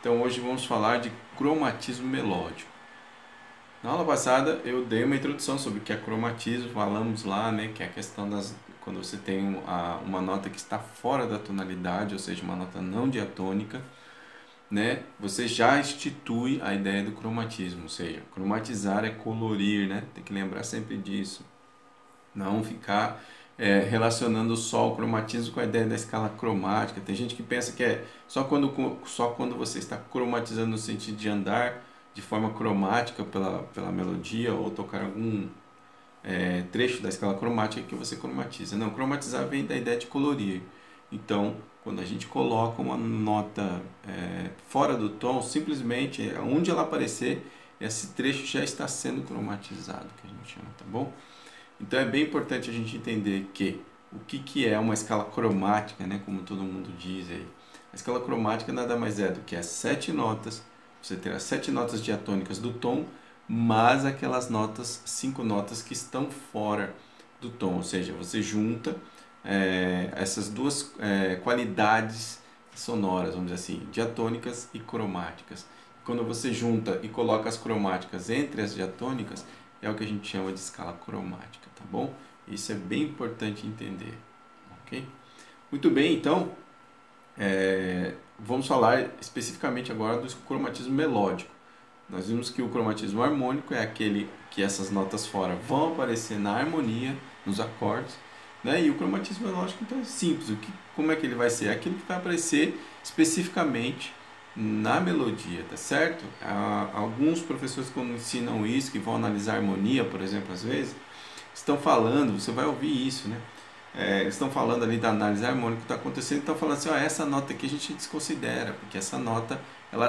Então hoje vamos falar de cromatismo melódico. Na aula passada eu dei uma introdução sobre o que é cromatismo, falamos lá, né, que é a questão quando você tem uma nota que está fora da tonalidade, ou seja, uma nota não diatônica, né, você já institui a ideia do cromatismo, ou seja, cromatizar é colorir, né, tem que lembrar sempre disso, não ficar relacionando só o cromatismo com a ideia da escala cromática. Tem gente que pensa que é só quando você está cromatizando no sentido de andar de forma cromática pela melodia ou tocar algum trecho da escala cromática que você cromatiza. Não, cromatizar vem da ideia de colorir. Então, quando a gente coloca uma nota fora do tom, simplesmente onde ela aparecer, esse trecho já está sendo cromatizado, que a gente chama, tá bom? Então é bem importante a gente entender o que é uma escala cromática, né, como todo mundo diz aí. A escala cromática nada mais é do que as 7 notas, você ter as 7 notas diatônicas do tom, mas aquelas notas, 5 notas que estão fora do tom, ou seja, você junta essas duas qualidades sonoras, vamos dizer assim, diatônicas e cromáticas. Quando você junta e coloca as cromáticas entre as diatônicas, é o que a gente chama de escala cromática, tá bom? Isso é bem importante entender, ok? Muito bem, então, vamos falar especificamente agora do cromatismo melódico. Nós vimos que o cromatismo harmônico é aquele que essas notas fora vão aparecer na harmonia, nos acordes, né? E o cromatismo melódico, então, é simples. Como é que ele vai ser? É aquilo que vai aparecer especificamente na melodia, tá certo? Alguns professores, quando ensinam isso, que vão analisar a harmonia, por exemplo, às vezes, estão falando, você vai ouvir isso, né? Eles estão falando ali da análise harmônica que está acontecendo, estão falando assim, ó, essa nota aqui a gente desconsidera, porque essa nota ela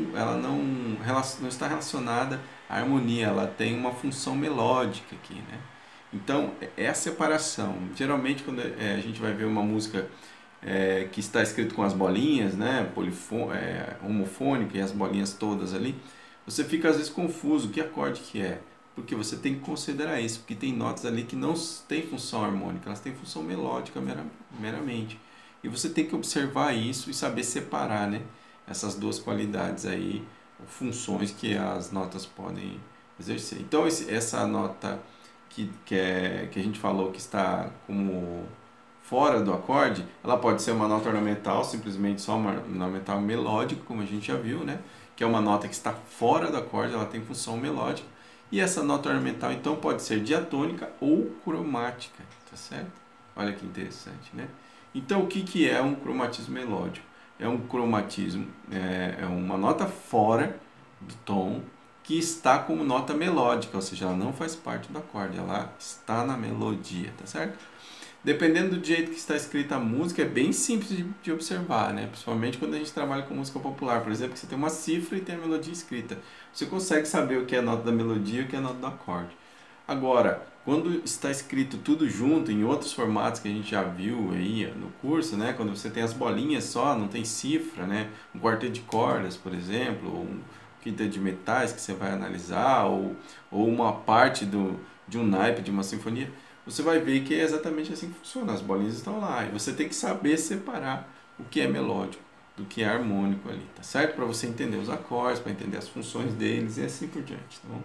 não está relacionada à harmonia, ela tem uma função melódica aqui, né? Então, é a separação. Geralmente, quando a gente vai ver uma música que está escrito com as bolinhas, né, homofônica e as bolinhas todas ali, você fica às vezes confuso, que acorde que é? Porque você tem que considerar isso, porque tem notas ali que não têm função harmônica, elas têm função melódica meramente. E você tem que observar isso e saber separar, né, essas duas qualidades aí, funções que as notas podem exercer. Então, essa nota que a gente falou que está como fora do acorde, ela pode ser uma nota ornamental, simplesmente só uma ornamental melódica, como a gente já viu, né? Que é uma nota que está fora do acorde, ela tem função melódica. E essa nota ornamental, então, pode ser diatônica ou cromática, tá certo? Olha que interessante, né? Então, o que é um cromatismo melódico? É um cromatismo, é uma nota fora do tom, que está como nota melódica, ou seja, ela não faz parte do acorde, ela está na melodia, tá certo? Dependendo do jeito que está escrita a música, é bem simples de observar, né? Principalmente quando a gente trabalha com música popular, por exemplo, que você tem uma cifra e tem a melodia escrita. Você consegue saber o que é a nota da melodia e o que é a nota do acorde. Agora, quando está escrito tudo junto, em outros formatos que a gente já viu aí no curso, né? Quando você tem as bolinhas só, não tem cifra, né? Um quarteto de cordas, por exemplo, ou um quinteto de metais que você vai analisar, ou uma parte de um naipe, de uma sinfonia, você vai ver que é exatamente assim que funciona. As bolinhas estão lá e você tem que saber separar o que é melódico do que é harmônico ali, tá certo? Para você entender os acordes, para entender as funções deles e assim por diante, tá bom?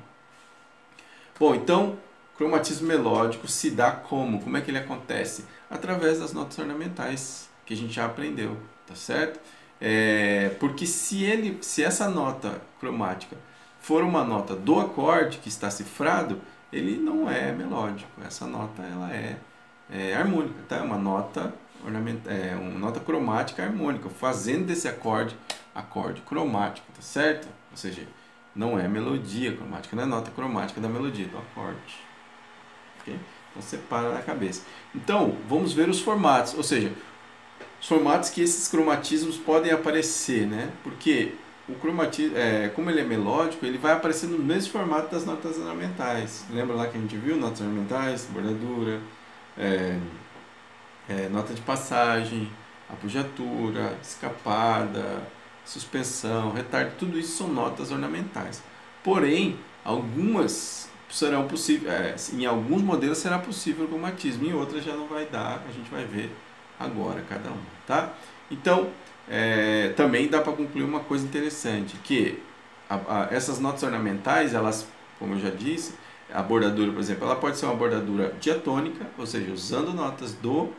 Bom, então, cromatismo melódico se dá como? Como é que ele acontece? Através das notas ornamentais que a gente já aprendeu, tá certo? Porque se essa nota cromática for uma nota do acorde que está cifrado, ele não é melódico. Essa nota ela é harmônica, tá? É uma nota uma nota cromática harmônica, fazendo desse acorde cromático, tá certo? Ou seja, não é melodia cromática, não é nota cromática da melodia, do acorde. Okay? Então separa na cabeça. Então, vamos ver os formatos, ou seja, os formatos que esses cromatismos podem aparecer, né? Porque o cromatismo, como ele é melódico, ele vai aparecer no mesmo formato das notas ornamentais. Lembra lá que a gente viu notas ornamentais, bordadura, nota de passagem, apogiatura, escapada, suspensão, retardo, tudo isso são notas ornamentais. Porém, algumas serão possíveis, em alguns modelos será possível o cromatismo, em outras já não vai dar, a gente vai ver agora cada uma, tá? Então, também dá para concluir uma coisa interessante, que essas notas ornamentais, elas, como eu já disse, a bordadura, por exemplo, ela pode ser uma bordadura diatônica, ou seja, usando notas do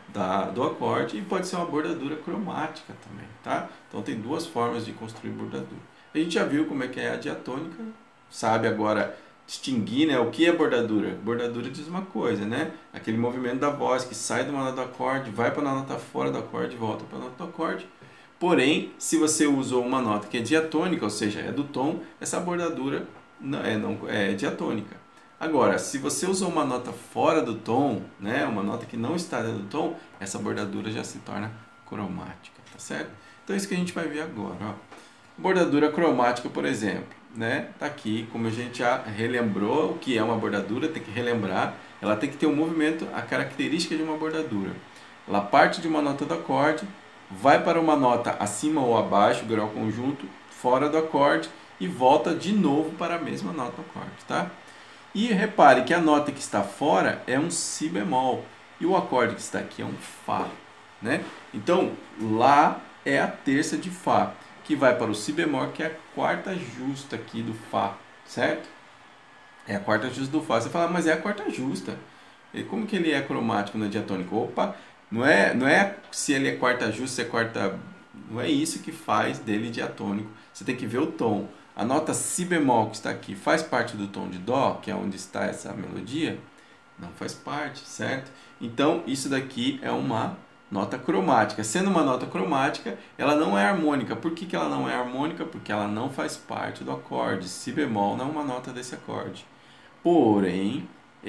acorde, e pode ser uma bordadura cromática também, tá? Então tem duas formas de construir bordadura. A gente já viu como é que é a diatônica, sabe agora distinguir, né, o que é bordadura. Bordadura diz uma coisa, né? Aquele movimento da voz que sai de uma nota do acorde, vai para uma nota fora do acorde, volta para a nota do acorde. Porém, se você usou uma nota que é diatônica, ou seja, é do tom, essa bordadura não é diatônica. Agora, se você usou uma nota fora do tom, né, uma nota que não está dentro do tom, essa bordadura já se torna cromática, tá certo? Então é isso que a gente vai ver agora, ó. Bordadura cromática, por exemplo, né? Tá aqui, como a gente já relembrou o que é uma bordadura, tem que relembrar, ela tem que ter um movimento, a característica de uma bordadura. Ela parte de uma nota do acorde, vai para uma nota acima ou abaixo, grau conjunto, fora do acorde e volta de novo para a mesma nota do acorde, tá? E repare que a nota que está fora é um si bemol e o acorde que está aqui é um fá, né? Então, lá é a terça de fá, que vai para o si bemol, que é a quarta justa aqui do fá, certo? É a quarta justa do fá. Você fala, mas é a quarta justa. E como que ele é cromático na diatônica? Opa, não é se ele é quarta justa, se é quarta... Não é isso que faz dele diatônico. Você tem que ver o tom. A nota si bemol que está aqui faz parte do tom de dó, que é onde está essa melodia? Não faz parte, certo? Então, isso daqui é uma nota cromática. Sendo uma nota cromática, ela não é harmônica. Por que ela não é harmônica? Porque ela não faz parte do acorde. Si bemol não é uma nota desse acorde. Porém,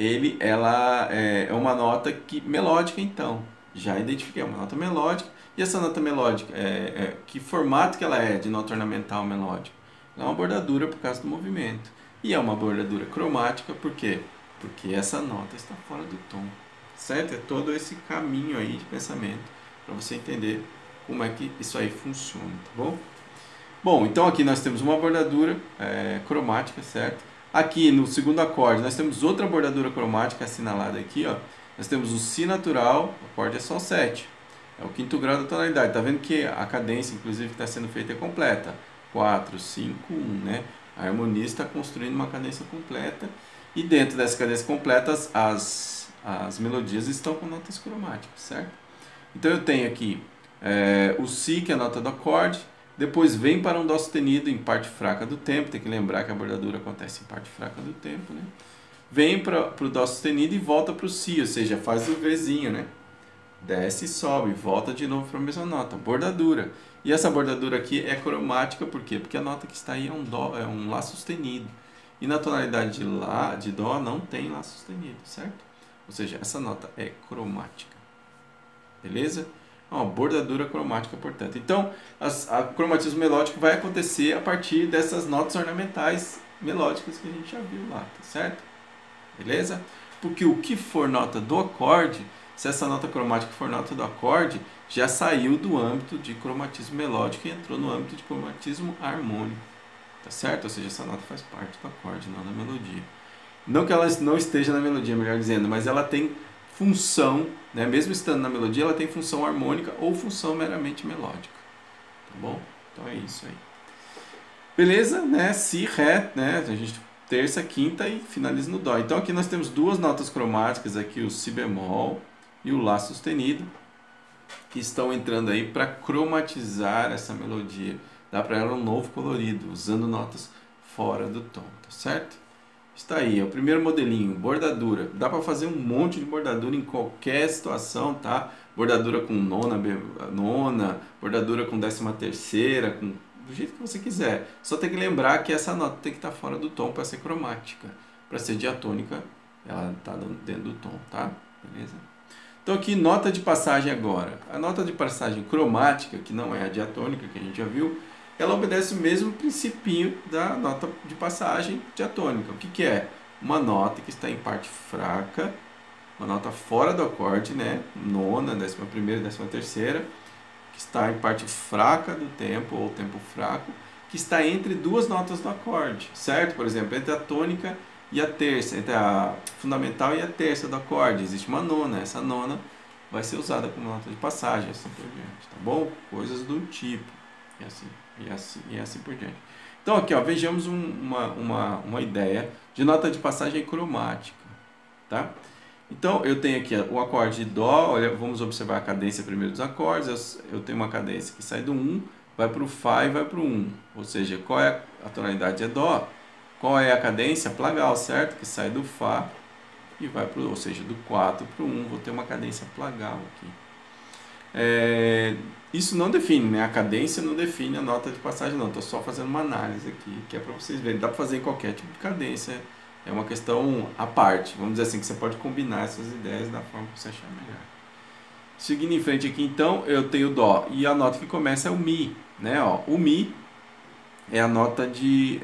ela é uma nota melódica, então. Já identifiquei, é uma nota melódica. E essa nota melódica, que formato que ela é de nota ornamental melódica? Ela é uma bordadura por causa do movimento. E é uma bordadura cromática, por quê? Porque essa nota está fora do tom. Certo? É todo esse caminho aí de pensamento para você entender como é que isso aí funciona, tá bom? Bom, então aqui nós temos uma bordadura cromática, certo? Aqui no segundo acorde nós temos outra bordadura cromática assinalada aqui, ó. Nós temos o si natural, o acorde é Sol 7. É o quinto grau da tonalidade. Tá vendo que a cadência, inclusive, que está sendo feita é completa. 4, 5, 1, né? A harmonia está construindo uma cadência completa. E dentro dessa cadência completa, as melodias estão com notas cromáticas, certo? Então eu tenho aqui o si, que é a nota do acorde. Depois vem para um dó sustenido em parte fraca do tempo. Tem que lembrar que a bordadura acontece em parte fraca do tempo, né? Vem para o dó sustenido e volta para o si, ou seja, faz o Vzinho, né? Desce e sobe, volta de novo para a mesma nota, bordadura. E essa bordadura aqui é cromática, por quê? Porque a nota que está aí é um Lá sustenido. E na tonalidade de Dó não tem Lá sustenido, certo? Ou seja, essa nota é cromática. Beleza? Uma bordadura cromática, portanto. Então, o cromatismo melódico vai acontecer a partir dessas notas ornamentais melódicas que a gente já viu lá, tá certo? Beleza? Porque o que for nota do acorde, se essa nota cromática for nota do acorde, já saiu do âmbito de cromatismo melódico e entrou no âmbito de cromatismo harmônico. Tá certo? Ou seja, essa nota faz parte do acorde, não da melodia. Não que ela não esteja na melodia, melhor dizendo, mas ela tem função, né? Mesmo estando na melodia, ela tem função harmônica ou função meramente melódica. Tá bom? Então é isso aí. Beleza? Né? Si, Ré, né? A gente terça, quinta e finaliza no Dó. Então aqui nós temos duas notas cromáticas, aqui o Si bemol e o Lá sustenido, que estão entrando aí para cromatizar essa melodia. Dá para ela um novo colorido, usando notas fora do tom, tá certo? Está aí, é o primeiro modelinho, bordadura. Dá para fazer um monte de bordadura em qualquer situação, tá? Bordadura com nona, bordadura com 13ª, do jeito que você quiser. Só tem que lembrar que essa nota tem que estar fora do tom para ser cromática. Para ser diatônica, ela está dentro do tom, tá? Beleza? Então aqui, nota de passagem agora. A nota de passagem cromática, que não é a diatônica, que a gente já viu, ela obedece o mesmo princípio da nota de passagem diatônica. O que é? Uma nota que está em parte fraca, uma nota fora do acorde, né? Nona, 11ª, 13ª, que está em parte fraca do tempo, ou tempo fraco, que está entre duas notas do acorde, certo? Por exemplo, entre a tônica e a terça, entre a fundamental e a terça do acorde, existe uma nona. Essa nona vai ser usada como nota de passagem, assim por diante, tá bom? Coisas do tipo, e assim por diante. Então aqui, ó, vejamos uma ideia de nota de passagem cromática, tá? Então eu tenho aqui o acorde de Dó, olha, vamos observar a cadência primeiro dos acordes, eu tenho uma cadência que sai do 1, vai para o Fá e vai para o 1, ou seja, qual é a tonalidade? É Dó. Qual é a cadência? Plagal, certo? Que sai do Fá e vai para o, ou seja, do 4 para o 1, vou ter uma cadência plagal aqui. Isso não define, né? A cadência não define a nota de passagem, não. Estou só fazendo uma análise aqui, que é para vocês verem. Dá para fazer em qualquer tipo de cadência. É uma questão à parte. Vamos dizer assim, que você pode combinar essas ideias da forma que você achar melhor. Seguindo em frente aqui, então, eu tenho o Dó. E a nota que começa é o Mi, né? Ó, o Mi é a nota de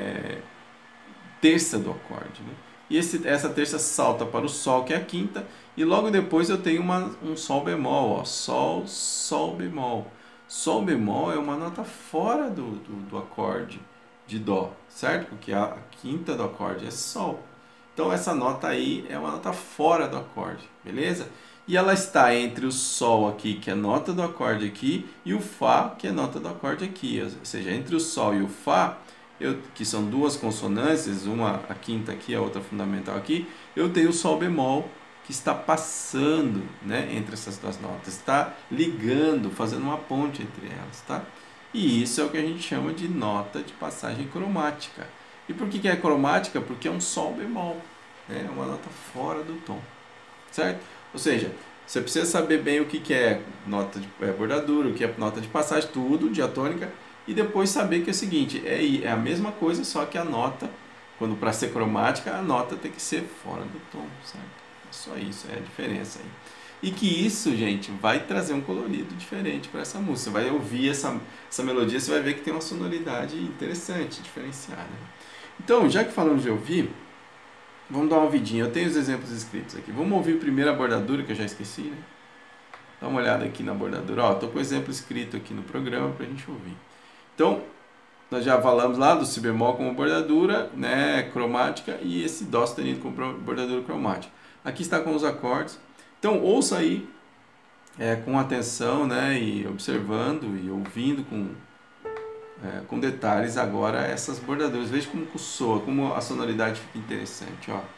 terça do acorde, né? E essa terça salta para o Sol, que é a quinta, e logo depois eu tenho um Sol bemol, ó, Sol, Sol bemol. Sol bemol é uma nota fora do acorde de Dó, certo? Porque a quinta do acorde é Sol. Então essa nota aí é uma nota fora do acorde, beleza? E ela está entre o Sol aqui, que é nota do acorde aqui, e o Fá, que é nota do acorde aqui. Ou seja, entre o Sol e o Fá, que são duas consonâncias, uma a quinta aqui, a outra fundamental aqui, eu tenho o Sol bemol que está passando, né, entre essas duas notas, está ligando, fazendo uma ponte entre elas, tá? E isso é o que a gente chama de nota de passagem cromática. E por que é cromática? Porque é um Sol bemol, né? É uma nota fora do tom, certo? Ou seja, você precisa saber bem o que é nota de bordadura, o que é nota de passagem, tudo, diatônica, e depois saber que é o seguinte, é a mesma coisa, só que a nota, quando para ser cromática, a nota tem que ser fora do tom, certo? É só isso, é a diferença aí. E que isso, gente, vai trazer um colorido diferente para essa música. Você vai ouvir essa melodia, você vai ver que tem uma sonoridade interessante, diferenciada. Então, já que falamos de ouvir, vamos dar uma ouvidinha. Eu tenho os exemplos escritos aqui. Vamos ouvir primeiro a bordadura, que eu já esqueci, né? Dá uma olhada aqui na bordadura. Ó, estou com o exemplo escrito aqui no programa para a gente ouvir. Então, nós já falamos lá do Si bemol como bordadura, né, cromática, e esse Dó sustenido como bordadura cromática. Aqui está com os acordes. Então, ouça aí com atenção, né, e observando e ouvindo com detalhes agora essas bordaduras. Veja como soa, como a sonoridade fica interessante, ó.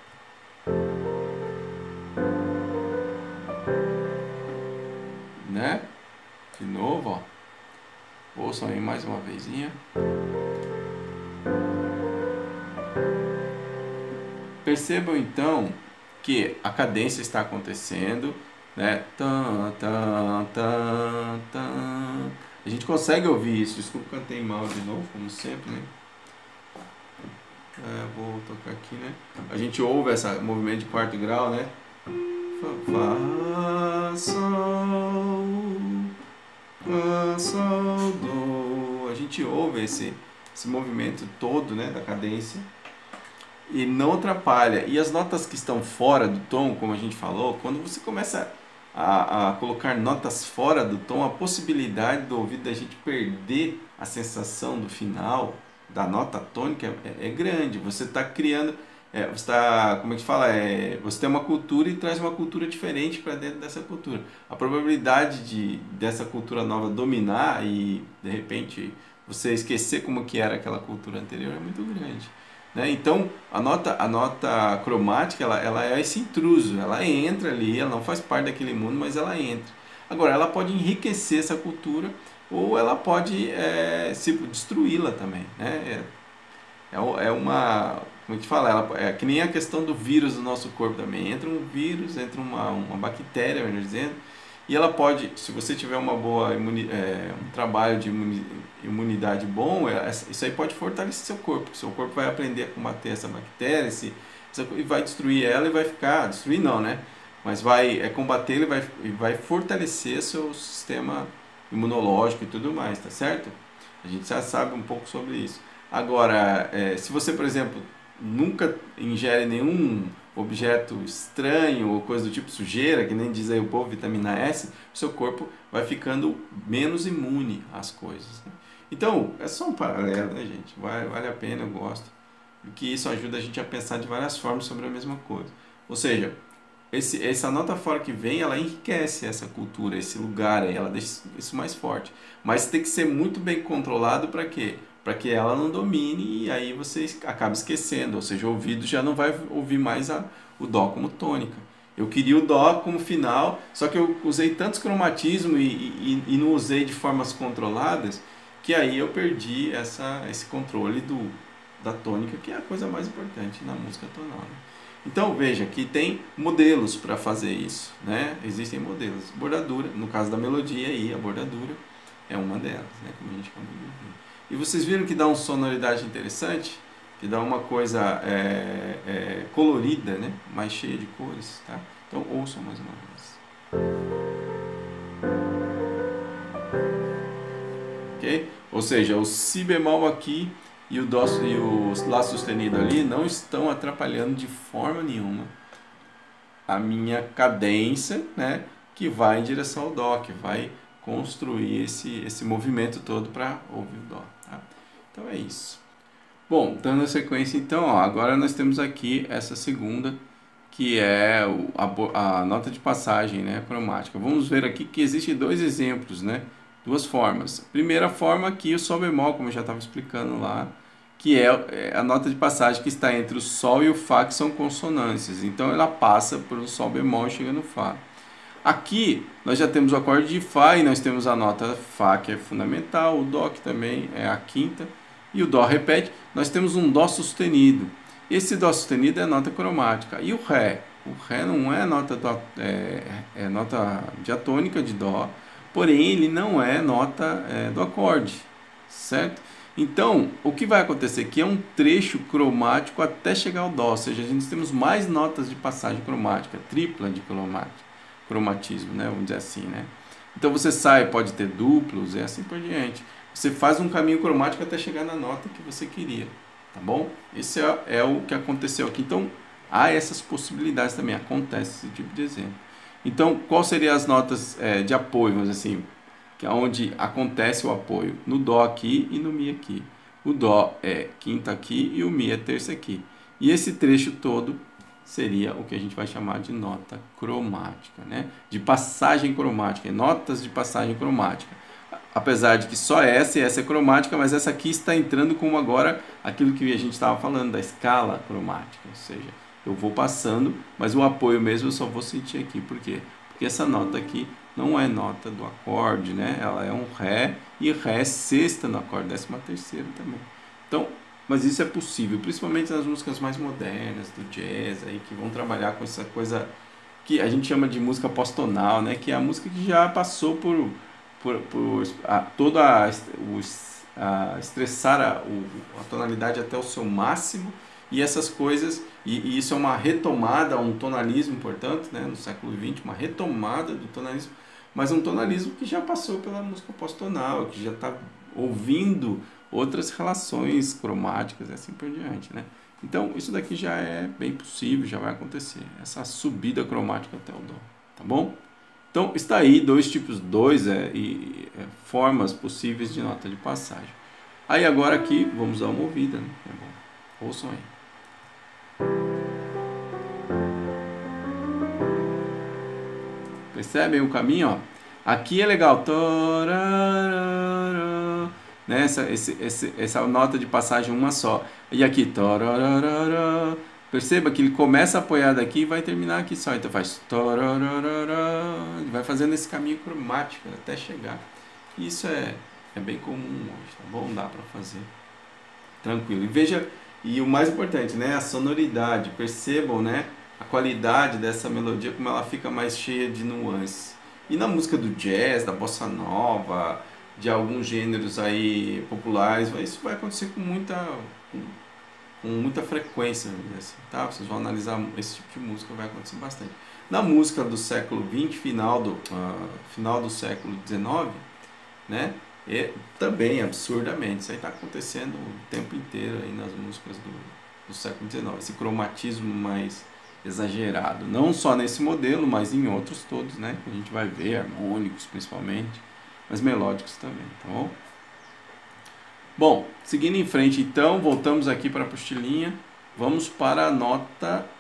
Né? De novo, ó. Ouçam aí mais uma vezinha. Percebam então que a cadência está acontecendo, né? Tan, tan, tan, tan. A gente consegue ouvir isso. Desculpa, cantei mal de novo, como sempre, né? Vou tocar aqui, né? A gente ouve esse movimento de quarto grau, né? Fá, sol, Fá, sol, do. A gente ouve esse movimento todo, né, da cadência e não atrapalha. E as notas que estão fora do tom, como a gente falou, quando você começa a colocar notas fora do tom, a possibilidade do ouvido da gente perder a sensação do final da nota tônica é grande. Você está criando, você está, como é que fala? Você tem uma cultura e traz uma cultura diferente para dentro dessa cultura. A probabilidade dessa cultura nova dominar e de repente você esquecer como que era aquela cultura anterior é muito grande, né? Então a nota cromática ela é esse intruso, ela entra ali, ela não faz parte daquele mundo, mas ela entra. Agora ela pode enriquecer essa cultura ou ela pode destruí-la também, né? É uma, como a gente fala, é que nem a questão do vírus do nosso corpo também. Entra um vírus, entra uma bactéria, melhor dizendo, e ela pode, se você tiver uma boa um trabalho de imunidade bom, isso aí pode fortalecer seu corpo. Seu corpo vai aprender a combater essa bactéria e vai destruir ela e vai ficar, destruir não, né? Mas vai combater e vai fortalecer seu sistema imunológico e tudo mais, tá certo? A gente já sabe um pouco sobre isso. Agora, se você, por exemplo, nunca ingere nenhum objeto estranho ou coisa do tipo sujeira, que nem diz aí o povo, vitamina S, o seu corpo vai ficando menos imune às coisas, né? Então, é só um paralelo, né, gente? Vale a pena, eu gosto. Porque isso ajuda a gente a pensar de várias formas sobre a mesma coisa. Ou seja, essa nota fora que vem, ela enriquece essa cultura, esse lugar aí, ela deixa isso mais forte. Mas tem que ser muito bem controlado para quê? Para que ela não domine e aí você acaba esquecendo, ou seja, o ouvido já não vai ouvir mais o dó como tônica. Eu queria o dó como final, só que eu usei tantos cromatismos e não usei de formas controladas, que aí eu perdi esse controle da tônica, que é a coisa mais importante na música tonal, né? Então veja que tem modelos para fazer isso, né? Existem modelos. Bordadura, no caso da melodia aí, a bordadura é uma delas, né? Como a gente acabou de ver. E vocês viram que dá uma sonoridade interessante, que dá uma coisa colorida, né? Mais cheia de cores, tá? Então ouçam mais uma vez. Ok? Ou seja, o si bemol aqui e o dó e o lá sustenido ali não estão atrapalhando de forma nenhuma a minha cadência, né? Que vai em direção ao dó, que vai construir esse movimento todo para ouvir o dó, tá? Então é isso. Bom, dando a sequência então, ó, agora nós temos aqui essa segunda, que é a nota de passagem, né, cromática. Vamos ver aqui que existem dois exemplos, né, duas formas. Primeira forma aqui, o sol bemol, como eu já estava explicando lá, que é a nota de passagem que está entre o sol e o fá, que são consonâncias. Então ela passa por um sol bemol e chega no fá. Aqui nós já temos o acorde de fá e nós temos a nota fá, que é fundamental, o dó, que também é a quinta, e o dó repete. Nós temos um dó sustenido. Esse dó sustenido é a nota cromática. E o ré? O ré não é nota nota diatônica de dó, porém ele não é nota do acorde, certo? Então, o que vai acontecer aqui é um trecho cromático até chegar ao dó, ou seja, a gente temos mais notas de passagem cromática, tripla de cromatismo, né? Vamos dizer assim, né? Então você sai, pode ter duplos e assim por diante. Você faz um caminho cromático até chegar na nota que você queria, tá bom? Esse é o que aconteceu aqui. Então, há essas possibilidades também, acontece esse tipo de exemplo. Então, quais seriam as notas de apoio, vamos dizer assim, que é onde acontece o apoio? No dó aqui e no mi aqui. O dó é quinta aqui e o mi é terça aqui. E esse trecho todo seria o que a gente vai chamar de nota cromática, né? De passagem cromática, notas de passagem cromática. Apesar de que só essa e essa é cromática, mas essa aqui está entrando como agora aquilo que a gente estava falando, da escala cromática. Ou seja, eu vou passando, mas o apoio mesmo eu só vou sentir aqui. Por quê? Porque essa nota aqui não é nota do acorde, né? Ela é um ré, e ré é sexta no acorde, 13ª também. Então, mas isso é possível, principalmente nas músicas mais modernas, do jazz, aí, que vão trabalhar com essa coisa que a gente chama de música pós-tonal, né? Que é a música que já passou por estressar a tonalidade até o seu máximo, e essas coisas, e isso é uma retomada, um tonalismo, portanto, né, no século XX, uma retomada do tonalismo, mas um tonalismo que já passou pela música pós-tonal, que já está ouvindo outras relações cromáticas e assim por diante, né? Então, isso daqui já é bem possível, já vai acontecer, essa subida cromática até o dó, tá bom? Então, está aí dois tipos, formas possíveis de nota de passagem. Aí agora aqui, vamos dar uma ouvida, né? É bom. Ouçam aí. Percebem o caminho? Ó? Aqui é legal. Né? Essa nota de passagem uma só. E aqui. Perceba que ele começa apoiado aqui e vai terminar aqui só. Então faz. Vai fazendo esse caminho cromático até chegar. Isso é bem comum hoje, tá bom? Dá para fazer tranquilo. E veja, e o mais importante, né? A sonoridade. Percebam, né? A qualidade dessa melodia, como ela fica mais cheia de nuances. E na música do jazz, da bossa nova, de alguns gêneros aí populares, isso vai acontecer com muita frequência, assim, tá? Vocês vão analisar esse tipo de música, vai acontecer bastante. Na música do século XX, final do século XIX, né? Também, absurdamente, isso aí está acontecendo o tempo inteiro aí nas músicas do século XIX, esse cromatismo mais exagerado, não só nesse modelo, mas em outros todos, né? A gente vai ver, harmônicos principalmente, mas melódicos também, tá bom? Bom, seguindo em frente então, voltamos aqui para a apostilinha, vamos para a nota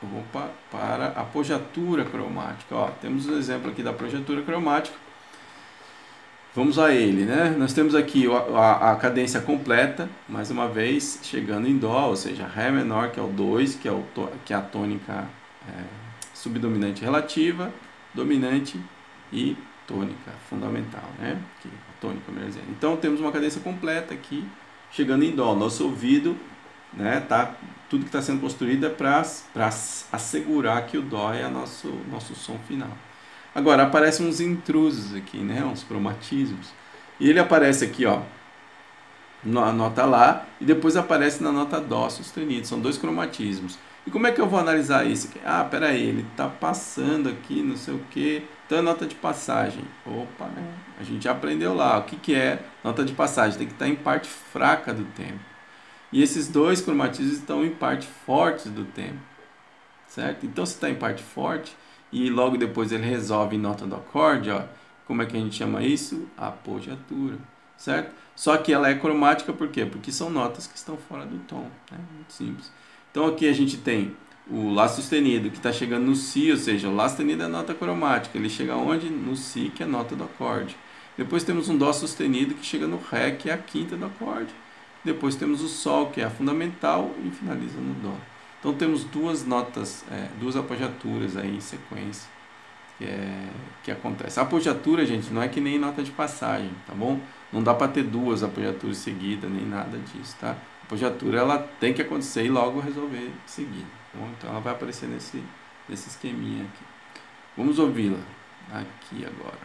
para apogiatura cromática. Ó, temos um exemplo aqui da apogiatura cromática. Vamos a ele, né? Nós temos aqui a cadência completa, mais uma vez, chegando em Dó, ou seja, Ré menor, que é o 2, que é a tônica subdominante relativa, dominante e tônica fundamental, né? Aqui, a tônica, melhor dizendo. Então, temos uma cadência completa aqui, chegando em Dó. Nosso ouvido, né, tudo que está sendo construído é para assegurar que o Dó é nosso som final. Agora, aparecem uns intrusos aqui, né? Uns cromatismos. E ele aparece aqui, ó, na nota Lá, e depois aparece na nota Dó sustenido. São dois cromatismos. E como é que eu vou analisar isso aqui? Ah, peraí, ele está passando aqui, não sei o que. Então é nota de passagem. Opa, né? A gente já aprendeu lá. O que é nota de passagem? Tem que estar em parte fraca do tempo. E esses dois cromatismos estão em parte forte do tempo. Certo? Então, se está em parte forte, e logo depois ele resolve em nota do acorde, ó, como é que a gente chama isso? Apogiatura, certo? Só que ela é cromática por quê? Porque são notas que estão fora do tom, né? Muito simples. Então aqui a gente tem o Lá sustenido que está chegando no Si, ou seja, o Lá sustenido é nota cromática, ele chega onde? No Si, que é nota do acorde. Depois temos um Dó sustenido que chega no Ré, que é a quinta do acorde. Depois temos o Sol, que é a fundamental, e finaliza no Dó. Então temos duas notas, duas apogiaturas aí em sequência que acontece. A apogiatura, gente, não é que nem nota de passagem, tá bom? Não dá para ter duas apogiaturas seguidas, nem nada disso, tá? A apogiatura, ela tem que acontecer e logo resolver seguir, tá bom? Então ela vai aparecer nesse esqueminha aqui. Vamos ouvi-la aqui agora.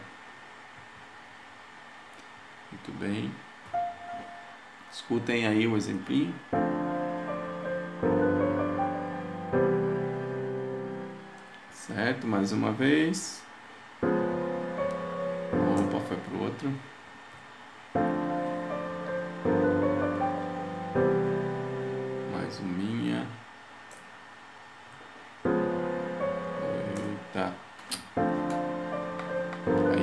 Muito bem. Escutem aí o exemplinho. Certo, mais uma vez. Opa, foi pro outro. Mais uma. Eita. Aí.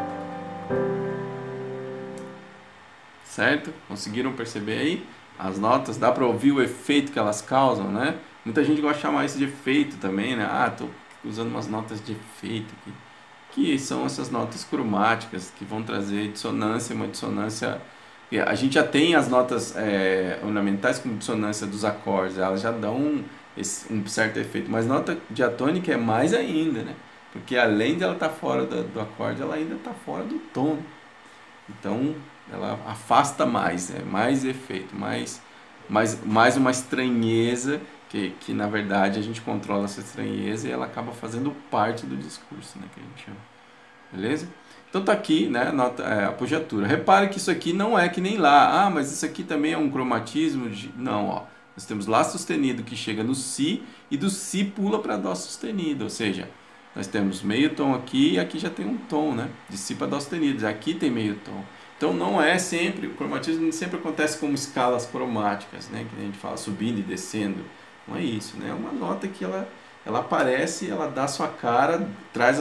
Certo? Conseguiram perceber aí? As notas, dá para ouvir o efeito que elas causam, né? Muita gente gosta de chamar isso de efeito também, né? Ah, tô usando umas notas de efeito aqui, que são essas notas cromáticas que vão trazer dissonância, uma dissonância. A gente já tem as notas ornamentais como dissonância dos acordes, elas já dão um certo efeito, mas nota diatônica é mais ainda, né? Porque além de ela estar fora do acorde, ela ainda está fora do tom. Então ela afasta mais, mais efeito, mais uma estranheza. Que na verdade a gente controla essa estranheza e ela acaba fazendo parte do discurso, né, que a gente chama. Beleza? Então tá aqui, né, apogiatura. Repare que isso aqui não é que nem Lá. Ah, mas isso aqui também é um cromatismo de... Não, ó. Nós temos Lá sustenido que chega no Si e do Si pula para Dó sustenido. Ou seja, nós temos meio tom aqui e aqui já tem um tom, né? De Si para Dó sustenido. Aqui tem meio tom. Então não é sempre, o cromatismo nem sempre acontece como escalas cromáticas, né? Que a gente fala subindo e descendo. Não é isso, né? É uma nota que ela aparece, ela dá a sua cara, traz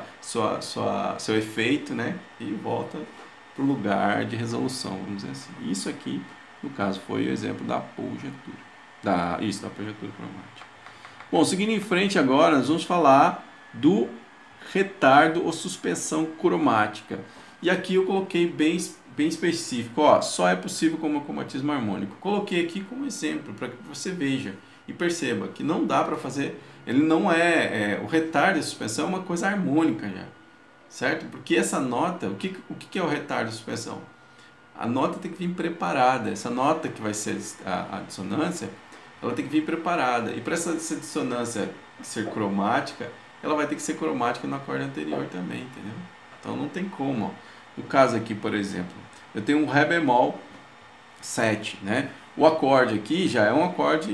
seu efeito, né? E volta para o lugar de resolução, vamos dizer assim. Isso aqui, no caso, foi o exemplo da apogiatura. Da apogiatura cromática. Bom, seguindo em frente agora, nós vamos falar do retardo ou suspensão cromática. E aqui eu coloquei bem específico, ó, só é possível como cromatismo harmônico. Coloquei aqui como exemplo, para que você veja e perceba que não dá para fazer, ele não o retardo e a suspensão é uma coisa harmônica já, certo? Porque essa nota, o que é o retardo e a suspensão? A nota tem que vir preparada, essa nota que vai ser a dissonância, ela tem que vir preparada, e para essa dissonância ser cromática, ela vai ter que ser cromática no acorde anterior também, entendeu? Então não tem como, ó. No caso aqui, por exemplo, eu tenho um Ré bemol 7, né? O acorde aqui já é um acorde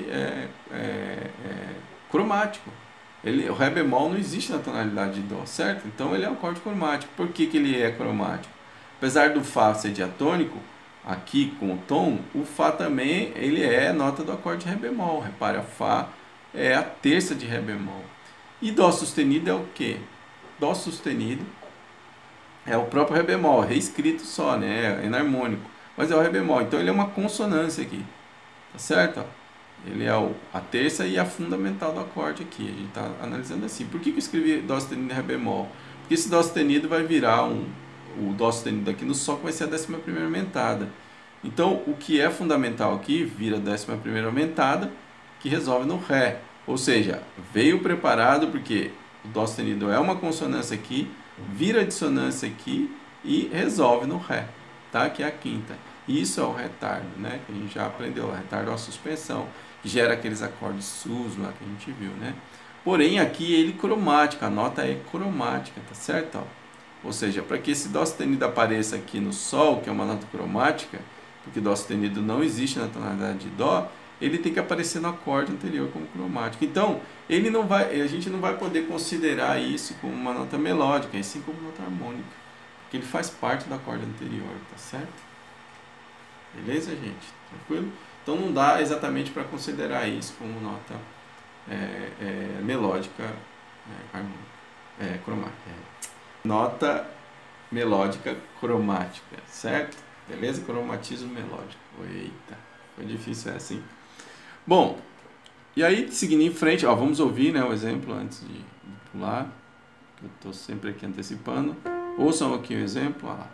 cromático. O Ré bemol não existe na tonalidade de Dó, certo? Então ele é um acorde cromático. Por que ele é cromático? Apesar do Fá ser diatônico, aqui com o tom, o Fá também ele é nota do acorde Ré bemol. Repare, a Fá é a terça de Ré bemol. E Dó sustenido é o quê? Dó sustenido é o próprio Ré bemol, reescrito só, né? É enarmônico. Mas é o Ré bemol, então ele é uma consonância aqui. Tá certo? Ele é a terça e a fundamental do acorde aqui. A gente está analisando assim. Por que eu escrevi Dó sustenido e Ré bemol? Porque esse Dó sustenido vai virar o Dó sustenido aqui no Sol, que vai ser a 11ª aumentada. Então, o que é fundamental aqui vira a 11ª aumentada, que resolve no Ré. Ou seja, veio preparado porque o Dó sustenido é uma consonância aqui, vira a dissonância aqui e resolve no Ré, tá? Que é a quinta. Isso é o retardo, né? Que a gente já aprendeu lá. Retardo é uma suspensão, que gera aqueles acordes sus lá que a gente viu, né? Porém, aqui ele cromático, a nota é cromática, tá certo? Ó. Ou seja, para que esse Dó sustenido apareça aqui no Sol, que é uma nota cromática, porque Dó sustenido não existe na tonalidade de Dó, ele tem que aparecer no acorde anterior como cromático. Então, a gente não vai poder considerar isso como uma nota melódica, e sim como nota harmônica, porque ele faz parte do acorde anterior, tá certo? Beleza, gente? Tranquilo? Então não dá exatamente para considerar isso como nota melódica harmônica, cromática. Nota melódica cromática, certo? Beleza? Cromatismo melódico. Eita, foi difícil assim. Bom, e aí seguindo em frente, ó, vamos ouvir, né, o exemplo antes de pular. Eu estou sempre aqui antecipando. Ouçam aqui o exemplo. Ó lá.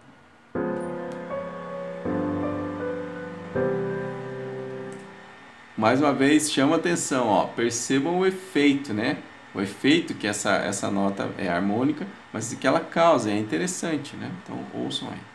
Mais uma vez, chama atenção, ó, percebam o efeito, né? O efeito que essa nota é harmônica, mas que ela causa, é interessante, né? Então, ouçam aí.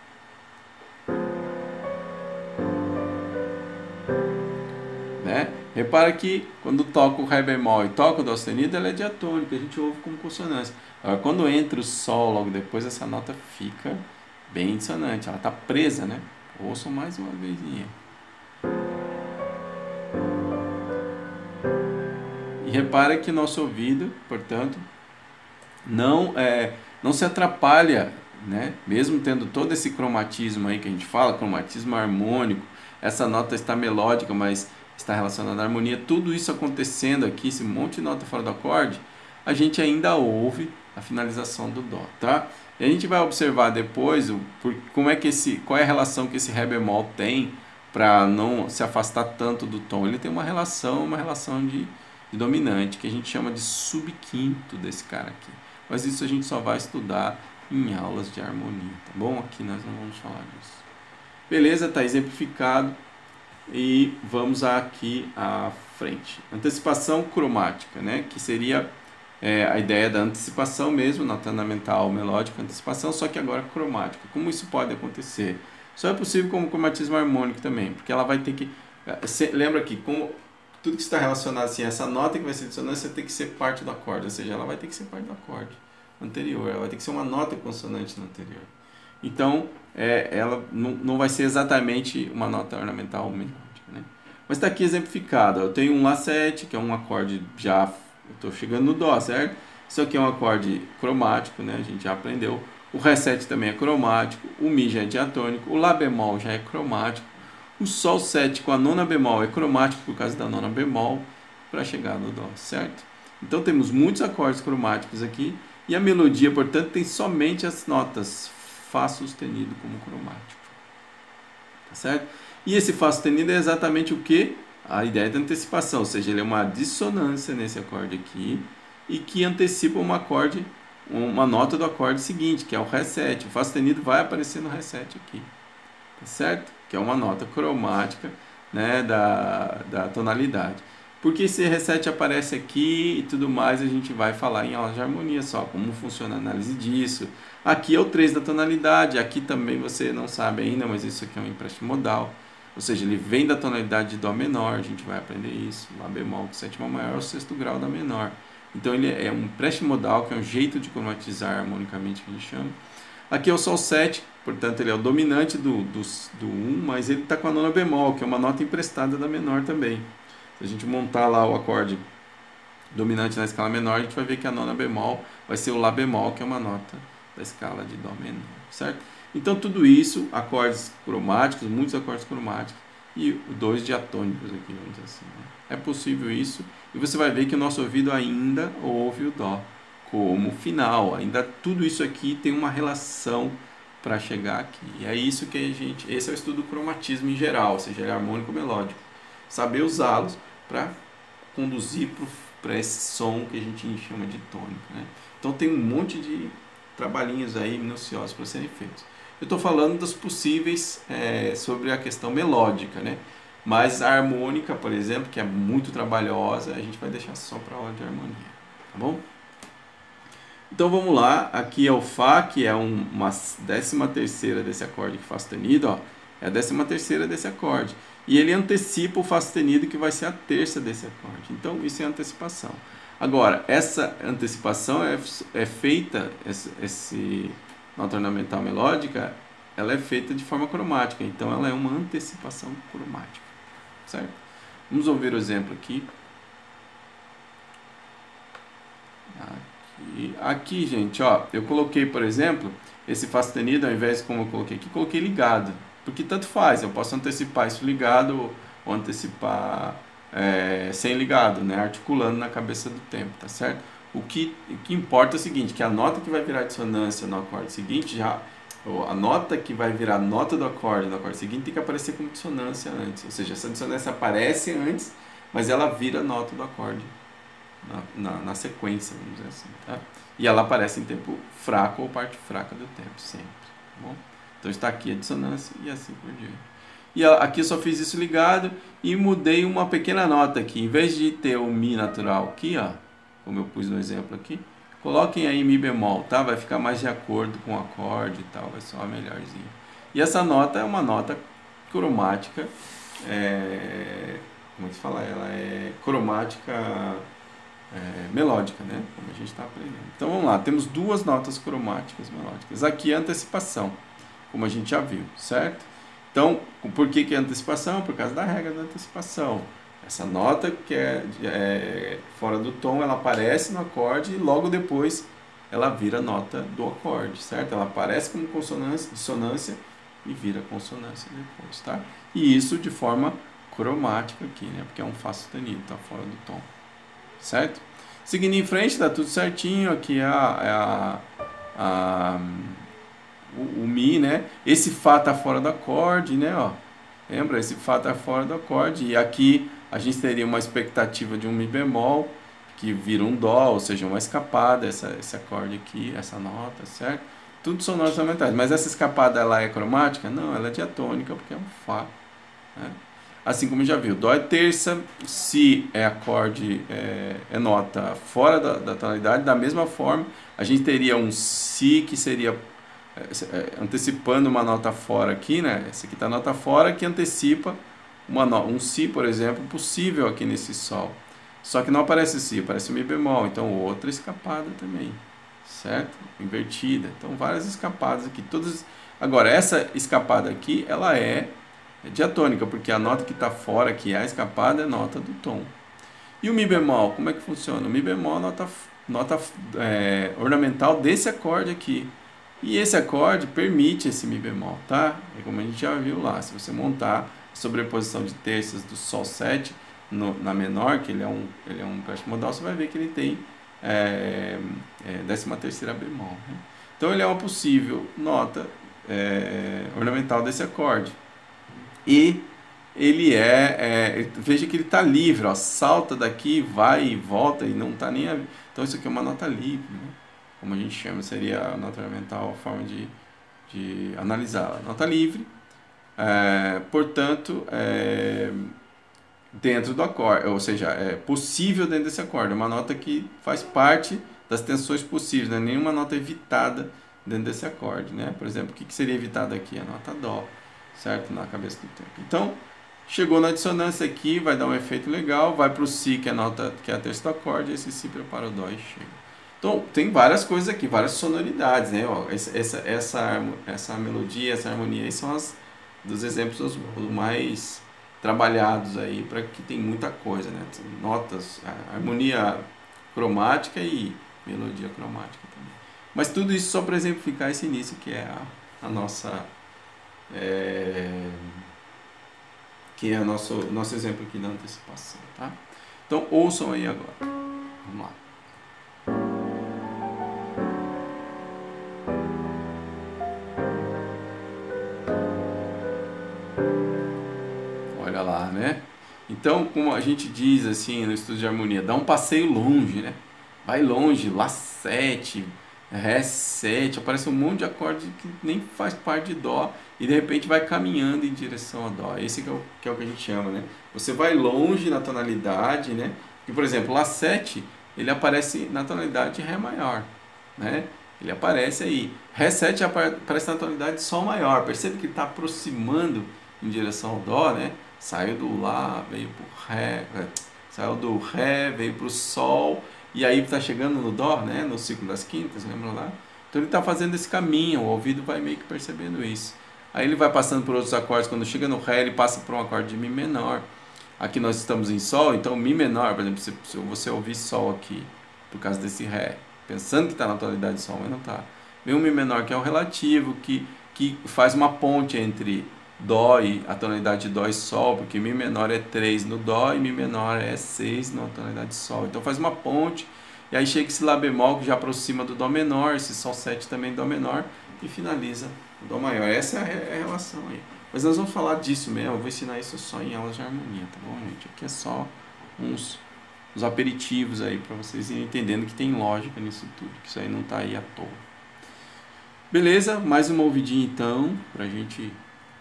Né? Repara que quando toca o Ré bemol e toca o Dó sustenido, ela é diatônica, a gente ouve como consonância. Agora, quando entra o Sol logo depois, essa nota fica bem dissonante, ela está presa, né? Ouçam mais uma vezinha. E repara que nosso ouvido, portanto, não se atrapalha, né? Mesmo tendo todo esse cromatismo aí que a gente fala, cromatismo harmônico, essa nota está melódica, mas está relacionada à harmonia, tudo isso acontecendo aqui, esse monte de nota fora do acorde, a gente ainda ouve a finalização do Dó, tá? E a gente vai observar depois qual é a relação que esse Ré bemol tem para não se afastar tanto do tom. Ele tem uma relação de dominante, que a gente chama de subquinto desse cara aqui. Mas isso a gente só vai estudar em aulas de harmonia, tá bom? Aqui nós não vamos falar disso. Beleza, está exemplificado. E vamos aqui à frente. Antecipação cromática, né? Que seria a ideia da antecipação mesmo, nota ornamental, melódica, antecipação, só que agora cromática. Como isso pode acontecer? Só é possível como cromatismo harmônico também, porque ela vai ter que... Lembra que como tudo que está relacionado assim, essa nota que vai ser dissonância tem que ser parte do acorde, ou seja, ela vai ter que ser parte do acorde anterior, ela vai ter que ser uma nota consonante no anterior. Então, ela não vai ser exatamente uma nota ornamental melódica, né? Mas está aqui exemplificado. Eu tenho um Lá7, que é um acorde já... Eu estou chegando no Dó, certo? Isso aqui é um acorde cromático, né? A gente já aprendeu. O Ré7 também é cromático. O Mi já é diatônico. O Lá bemol já é cromático. O Sol 7 com a nona bemol é cromático por causa da nona bemol para chegar no Dó, certo? Então temos muitos acordes cromáticos aqui. E a melodia, portanto, tem somente as notas Fá sustenido como cromático. Tá certo? E esse Fá sustenido é exatamente o que? A ideia da antecipação, ou seja, ele é uma dissonância nesse acorde aqui e que antecipa uma nota do acorde seguinte, que é o Ré7. O Fá sustenido vai aparecer no Ré7 aqui. Tá certo? Que é uma nota cromática, né, da tonalidade. Porque esse Ré7 aparece aqui e tudo mais, a gente vai falar em aula de harmonia só, como funciona a análise disso. Aqui é o 3 da tonalidade, aqui também você não sabe ainda, mas isso aqui é um empréstimo modal. Ou seja, ele vem da tonalidade de Dó menor, a gente vai aprender isso. Lá bemol, que sétima maior, é o sexto grau da menor. Então ele é um empréstimo modal, que é um jeito de cromatizar harmonicamente, que a gente chama. Aqui é o Sol 7, portanto ele é o dominante do 1, mas ele está com a nona bemol, que é uma nota emprestada da menor também. Se a gente montar lá o acorde dominante na escala menor, a gente vai ver que a nona bemol vai ser o Lá bemol, que é uma nota da escala de Dó menor, certo? Então tudo isso, acordes cromáticos, muitos acordes cromáticos e dois diatônicos aqui, vamos dizer assim, né? É possível isso e você vai ver que o nosso ouvido ainda ouve o Dó como final, ainda tudo isso aqui tem uma relação para chegar aqui. E é isso que esse é o estudo do cromatismo em geral, ou seja, ele é harmônico melódico. saber usá-los para conduzir para esse som que a gente chama de tônica, né? Então tem um monte de trabalhinhos aí minuciosos para serem feitos. Eu estou falando dos possíveis sobre a questão melódica, né? Mas a harmônica, por exemplo, que é muito trabalhosa, a gente vai deixar só para a aula de harmonia, tá bom? Então vamos lá, aqui é o Fá, que é uma 13ª desse acorde que Fá sustenido, ó, é a 13ª desse acorde. E ele antecipa o Fá sustenido, que vai ser a terça desse acorde. Então isso é antecipação. Agora, essa antecipação é feita, esse nota ornamental melódica, ela é feita de forma cromática, então ela é uma antecipação cromática, certo? Vamos ouvir o exemplo aqui. Aqui, gente, ó, eu coloquei, por exemplo, esse Fá sustenido, ao invés de como eu coloquei aqui, coloquei ligado, porque tanto faz, eu posso antecipar isso ligado ou antecipar sem ligado, né, articulando na cabeça do tempo, tá certo? O que importa é o seguinte, que a nota que vai virar dissonância no acorde seguinte, a nota que vai virar nota do acorde no acorde seguinte tem que aparecer como dissonância antes, ou seja, essa dissonância aparece antes, mas ela vira nota do acorde na sequência, vamos dizer assim, tá? E ela aparece em tempo fraco ou parte fraca do tempo, sempre, tá bom? Então está aqui a dissonância e assim por diante. E aqui eu só fiz isso ligado e mudei uma pequena nota aqui. Em vez de ter o Mi natural aqui, ó, como eu pus no exemplo aqui, coloquem aí Mi bemol, tá? Vai ficar mais de acordo com o acorde e tal, vai soar melhorzinho. E essa nota é uma nota cromática, como é que se fala? Ela é cromática melódica, né? Como a gente está aprendendo. Então vamos lá, temos duas notas cromáticas melódicas. Aqui é a antecipação, como a gente já viu, certo? Então, por que é antecipação? Por causa da regra da antecipação. Essa nota que é fora do tom, ela aparece no acorde e logo depois ela vira nota do acorde, certo? Ela aparece como consonância, dissonância e vira consonância depois, tá? E isso de forma cromática aqui, né? Porque é um Fá sustenido, tá fora do tom, certo? Seguindo em frente, tá tudo certinho, aqui o Mi, né? Esse Fá tá fora do acorde, né? Ó, lembra? Esse Fá tá fora do acorde. E aqui a gente teria uma expectativa de um Mi bemol, que vira um Dó, ou seja, uma escapada, esse acorde aqui, essa nota, certo? Tudo são notas ornamentais. Mas essa escapada, ela é cromática? Não, ela é diatônica, porque é um Fá, né? Assim como já viu, Dó é terça, Si é acorde, é nota fora da tonalidade. Da mesma forma, a gente teria um Si que seria antecipando uma nota fora aqui, né? Essa aqui está nota fora que antecipa um Si, por exemplo, possível aqui nesse Sol. Só que não aparece Si, aparece Mi bemol, então outra escapada também, certo? Invertida. Então várias escapadas aqui, todas. Agora essa escapada aqui, ela é diatônica, porque a nota que está fora, que é a escapada, é nota do tom. E o Mi bemol, como é que funciona? O Mi bemol é nota ornamental desse acorde aqui. E esse acorde permite esse Mi bemol, tá? É como a gente já viu lá, se você montar a sobreposição de terças do Sol 7 na menor, que ele é um empréstimo modal, você vai ver que ele tem 13ª bemol, né? Então ele é uma possível nota ornamental desse acorde. E ele veja que ele está livre, ó, salta daqui, vai e volta e não está nem... Então isso aqui é uma nota livre, né? Como a gente chama, seria a nota ornamental, a forma de analisá-la. Nota livre, portanto, dentro do acorde, ou seja, é possível dentro desse acorde, uma nota que faz parte das tensões possíveis, não é nenhuma nota evitada dentro desse acorde, né? Por exemplo, o que seria evitado aqui? A nota Dó, certo? Na cabeça do tempo. Então, chegou na dissonância aqui, vai dar um efeito legal, vai para o Si, que é a terça do acorde, esse Si prepara o Dó e chega. Então, tem várias coisas aqui, várias sonoridades, né? Ó, essa melodia, essa harmonia aí são dos exemplos os mais trabalhados aí, para que tem muita coisa, né? Notas, harmonia cromática e melodia cromática também. Mas tudo isso só para exemplificar esse início, que é a nossa... que é o nosso exemplo aqui da antecipação, tá? Então, ouçam aí agora. Vamos lá. Olha lá, né? Então, como a gente diz assim no estudo de harmonia, dá um passeio longe, né? Vai longe, Lá7, Ré7, aparece um monte de acorde que nem faz parte de Dó e de repente vai caminhando em direção a Dó. Esse que é o que a gente chama, né? Você vai longe na tonalidade, né? E, por exemplo, Lá7, ele aparece na tonalidade Ré maior, né? Ele aparece aí. Ré7 aparece na tonalidade de Sol maior. Percebe que ele está aproximando em direção ao Dó, né? Saiu do Lá, veio pro Ré, saiu do Ré, veio pro Sol, e aí está chegando no Dó, né? No ciclo das quintas, lembra lá? Então ele está fazendo esse caminho, o ouvido vai meio que percebendo isso. Aí ele vai passando por outros acordes, quando chega no Ré, ele passa por um acorde de Mi menor. Aqui nós estamos em Sol, então Mi menor, por exemplo, se você ouvir Sol aqui, por causa desse Ré, pensando que está na tonalidade de Sol, mas não está. Vem um Mi menor, que é o relativo, que faz uma ponte entre Dó e a tonalidade de Dó e Sol, porque Mi menor é 3 no Dó e Mi menor é 6 na tonalidade de Sol. Então faz uma ponte, e aí chega esse Lá bemol que já aproxima do Dó menor, esse Sol 7 também Dó menor, e finaliza o Dó maior. Essa é a relação aí. Mas nós vamos falar disso mesmo, eu vou ensinar isso só em aulas de harmonia, tá bom, gente? Aqui é só uns aperitivos aí para vocês irem entendendo que tem lógica nisso tudo, que isso aí não tá aí à toa. Beleza? Mais uma ouvidinha então, pra gente...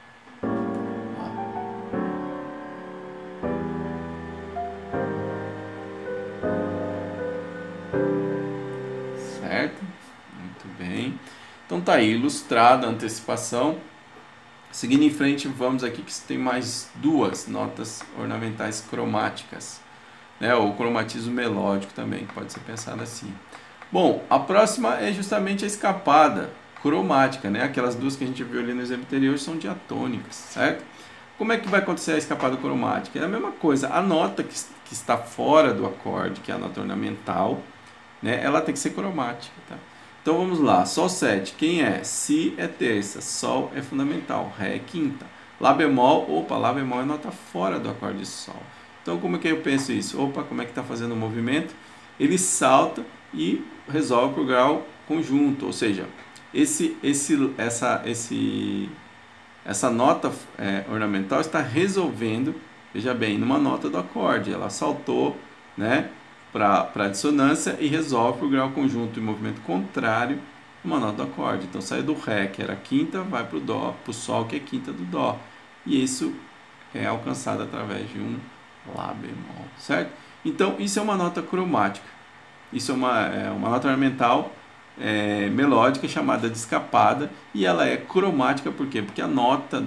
Certo? Muito bem. Então tá aí, ilustrada a antecipação. Seguindo em frente, vamos aqui que tem mais duas notas ornamentais cromáticas, né? Ou cromatismo melódico também, que pode ser pensado assim. Bom, a próxima é justamente a escapada cromática, né? Aquelas duas que a gente viu ali no exemplo anterior são diatônicas, certo? Como é que vai acontecer a escapada cromática? É a mesma coisa, a nota que está fora do acorde, que é a nota ornamental, né? Ela tem que ser cromática, tá? Então vamos lá, Sol 7, quem é? Si é terça, Sol é fundamental, Ré é quinta. Lá bemol, opa, Lá bemol é nota fora do acorde de Sol. Então como é que eu penso isso? Opa, como é que está fazendo o movimento? Ele salta e resolve para o grau conjunto, ou seja, essa nota ornamental está resolvendo, veja bem, numa nota do acorde. Ela saltou, né, para a dissonância e resolve para o grau conjunto em movimento contrário uma nota do acorde. Então sai do Ré, que era a quinta, vai para o Dó, para o Sol, que é a quinta do Dó. E isso é alcançado através de um Lá bemol, certo? Então isso é uma nota cromática. Isso é uma nota ornamental melódica chamada de escapada, e ela é cromática por quê? Porque a nota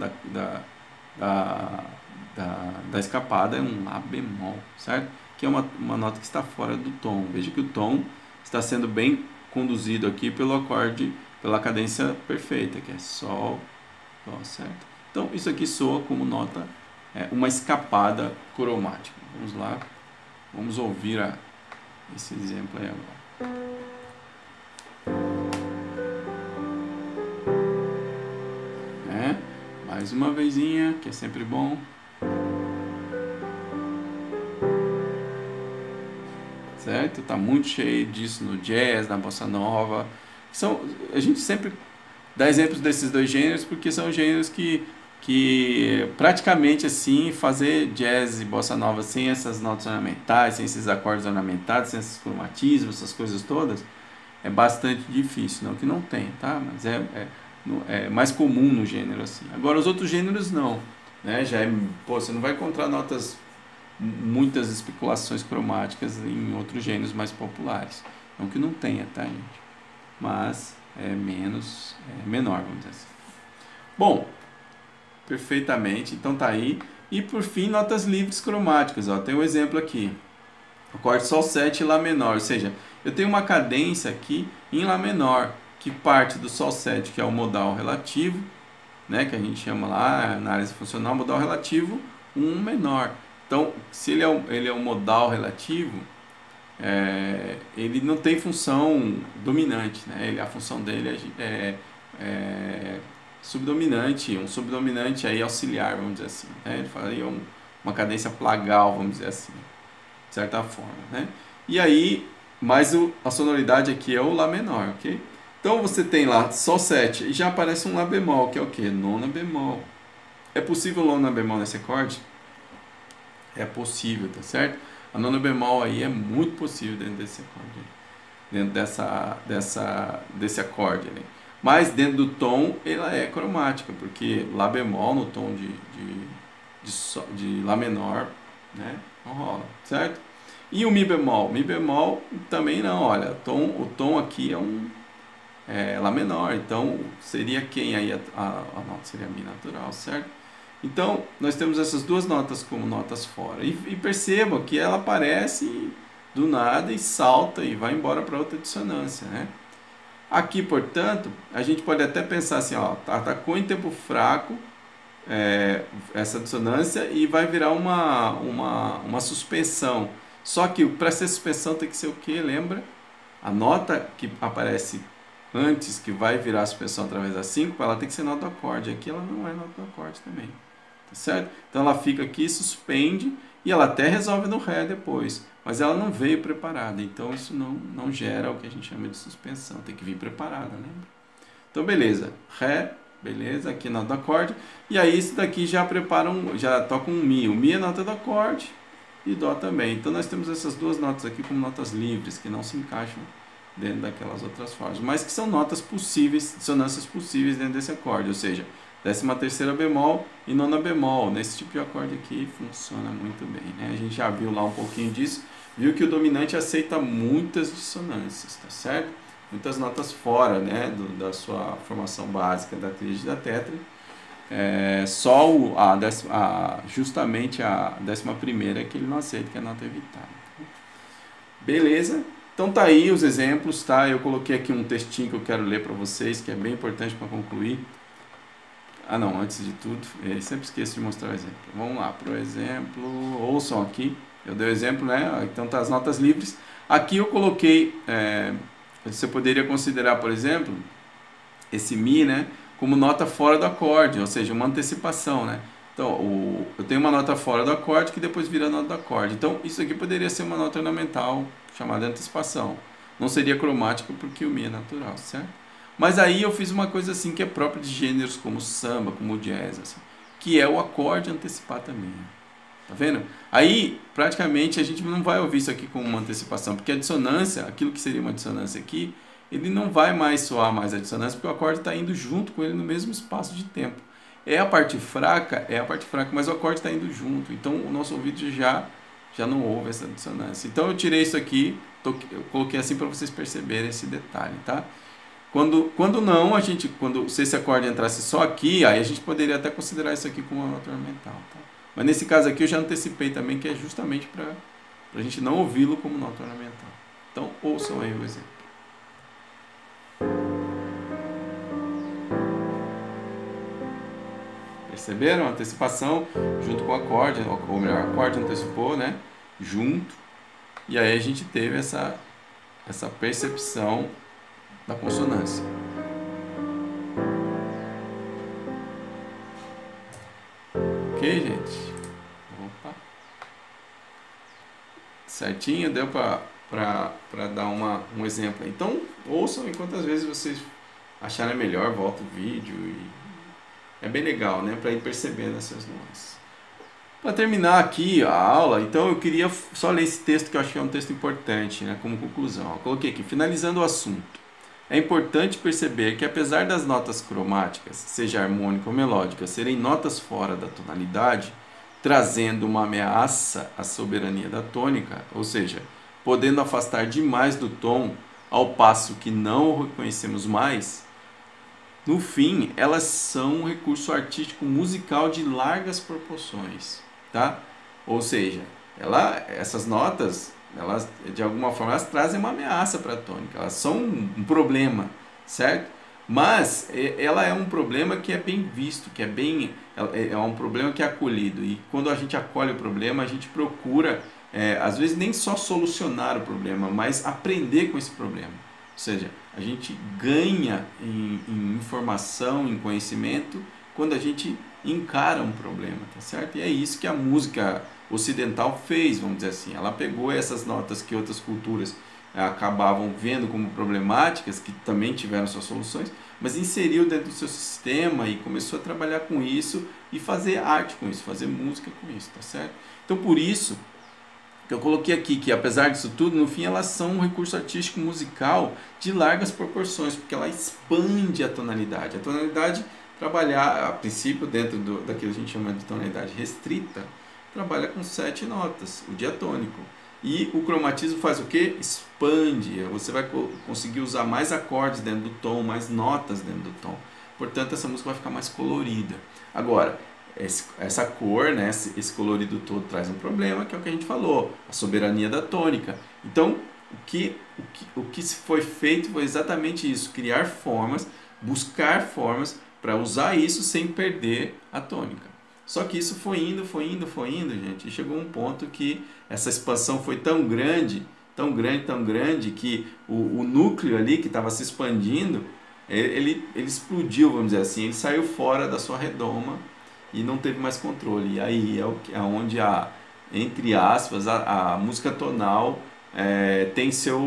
da escapada é um Lá bemol, certo? Que é uma nota que está fora do tom. Veja que o tom está sendo bem conduzido aqui pelo acorde, pela cadência perfeita, que é Sol, Dó, certo? Então isso aqui soa como nota, uma escapada cromática. Vamos lá, vamos ouvir esse exemplo aí agora. Mais uma vezinha, que é sempre bom. Certo? Tá muito cheio disso no jazz, na bossa nova. A gente sempre dá exemplos desses dois gêneros porque são gêneros que praticamente assim, fazer jazz e bossa nova sem essas notas ornamentais, sem esses acordes ornamentados, sem esses cromatismos, essas coisas todas, é bastante difícil. Não que não tenha, tá? Mas é mais comum no gênero assim. Agora os outros gêneros não, né? Você não vai encontrar muitas especulações cromáticas em outros gêneros mais populares. Não que não tenha, tá, gente? Mas é menor, vamos dizer assim. Bom, perfeitamente, então tá aí. E por fim, notas livres cromáticas, ó. Tem um exemplo aqui. Acorde Sol 7 e Lá menor, ou seja, eu tenho uma cadência aqui em Lá menor, que parte do Sol 7, que é o modal relativo, né, que a gente chama lá na análise funcional, modal relativo 1 menor. Então, se ele é um modal relativo, ele não tem função dominante, né? A função dele é subdominante, um subdominante aí auxiliar, vamos dizer assim, né? Ele faria uma cadência plagal, vamos dizer assim, de certa forma, né? E aí, mas a sonoridade aqui é o Lá menor, ok? Então você tem lá Sol 7 e já aparece um Lá bemol, que é o quê? Nona bemol. É possível nona bemol nesse acorde? É possível, tá certo? A nona bemol aí é muito possível dentro desse acorde, dentro desse acorde ali. Mas dentro do tom, ela é cromática, porque Lá bemol no tom de Lá menor, né, não rola, certo? E o Mi bemol? Mi bemol também não, olha, o tom aqui é Lá menor, então seria quem aí? A nota seria Mi natural, certo? Então, nós temos essas duas notas como notas fora. E percebam que ela aparece do nada e salta e vai embora para outra dissonância, né? Aqui, portanto, a gente pode até pensar assim, ó, atacou em tempo fraco essa dissonância e vai virar uma suspensão. Só que para ser suspensão tem que ser o quê? Lembra? A nota que aparece antes, que vai virar suspensão através da síncopa, ela tem que ser nota do acorde. Aqui ela não é nota do acorde também. Tá certo? Então ela fica aqui, suspende e ela até resolve no Ré depois, mas ela não veio preparada, então isso não gera o que a gente chama de suspensão, tem que vir preparada, lembra? Então beleza, Ré, beleza, aqui nota do acorde, e aí isso daqui já já toca um Mi, o Mi é nota do acorde e Dó também, então nós temos essas duas notas aqui como notas livres, que não se encaixam dentro daquelas outras formas, mas que são notas possíveis, dissonâncias possíveis dentro desse acorde, ou seja, 13ª bemol e nona bemol. Nesse tipo de acorde aqui funciona muito bem, né? A gente já viu lá um pouquinho disso, viu que o dominante aceita muitas dissonâncias, tá certo? Muitas notas fora, né, da sua formação básica da tríade e da tétrade. Só justamente a 11ª que ele não aceita, que é a nota evitada. Beleza? Então tá aí os exemplos, tá? Eu coloquei aqui um textinho que eu quero ler para vocês, que é bem importante para concluir. Ah não, antes de tudo, sempre esqueço de mostrar o exemplo. Vamos lá, por exemplo, ouçam aqui, eu dei o exemplo, né? Então tá as notas livres. Aqui eu coloquei, você poderia considerar, por exemplo, esse Mi, né, como nota fora do acorde, ou seja, uma antecipação, né? Então, eu tenho uma nota fora do acorde que depois vira nota do acorde. Então, isso aqui poderia ser uma nota ornamental, chamada antecipação. Não seria cromática porque o Mi é natural, certo? Mas aí eu fiz uma coisa assim que é própria de gêneros como samba, como jazz, assim, que é o acorde antecipar também. Tá vendo? Aí, praticamente, a gente não vai ouvir isso aqui como uma antecipação, porque a dissonância, aquilo que seria uma dissonância aqui, ele não vai mais soar mais a dissonância, porque o acorde está indo junto com ele no mesmo espaço de tempo. É a parte fraca, mas o acorde está indo junto. Então, o nosso ouvido já não ouve essa dissonância. Então, eu tirei isso aqui, eu coloquei assim para vocês perceberem esse detalhe, tá? Se esse acorde entrasse só aqui, aí a gente poderia até considerar isso aqui como uma nota ornamental, tá? Mas nesse caso aqui eu já antecipei também, que é justamente para a gente não ouvi-lo como nota ornamental. Então, ouçam aí o exemplo. Perceberam? A antecipação junto com o acorde, ou melhor, o acorde antecipou, né? Junto. E aí a gente teve essa percepção da consonância. Ok, gente? Opa. Certinho? Deu para dar um exemplo. Então, ouçam e quantas vezes vocês acharem melhor, volta o vídeo. É bem legal, né? Para ir percebendo essas nuances. Para terminar aqui a aula, então eu queria só ler esse texto que eu acho que é um texto importante, né? Como conclusão. Eu coloquei aqui, finalizando o assunto. É importante perceber que apesar das notas cromáticas, seja harmônica ou melódica, serem notas fora da tonalidade, trazendo uma ameaça à soberania da tônica, ou seja, podendo afastar demais do tom, ao passo que não o reconhecemos mais, no fim, elas são um recurso artístico musical de largas proporções, tá? Ou seja, essas notas, elas de alguma forma elas trazem uma ameaça para a tônica, elas são um problema, certo? Mas ela é um problema que é bem visto, que é um problema que é acolhido, e quando a gente acolhe o problema, a gente procura, às vezes nem só solucionar o problema, mas aprender com esse problema. Ou seja, a gente ganha em informação, em conhecimento, quando a gente encara um problema, tá certo? E é isso que a música ocidental fez, vamos dizer assim. Ela pegou essas notas que outras culturas acabavam vendo como problemáticas, que também tiveram suas soluções, mas inseriu dentro do seu sistema e começou a trabalhar com isso e fazer arte com isso, fazer música com isso, tá certo? Então por isso que eu coloquei aqui que apesar disso tudo, no fim elas são um recurso artístico musical de largas proporções, porque ela expande a tonalidade. A tonalidade trabalhar, a princípio, dentro daquilo que a gente chama de tonalidade restrita, trabalha com 7 notas, o diatônico. E o cromatismo faz o quê? Expande. Você vai conseguir usar mais acordes dentro do tom, mais notas dentro do tom. Portanto, essa música vai ficar mais colorida. Agora, essa cor, né, esse colorido todo traz um problema, que é o que a gente falou, a soberania da tônica. Então, o que foi feito foi exatamente isso, criar formas, buscar formas para usar isso sem perder a tônica. Só que isso foi indo, gente, e chegou um ponto que essa expansão foi tão grande, que o núcleo ali que estava se expandindo, ele explodiu, vamos dizer assim, ele saiu fora da sua redoma e não teve mais controle. E aí é onde entre aspas, a música tonal tem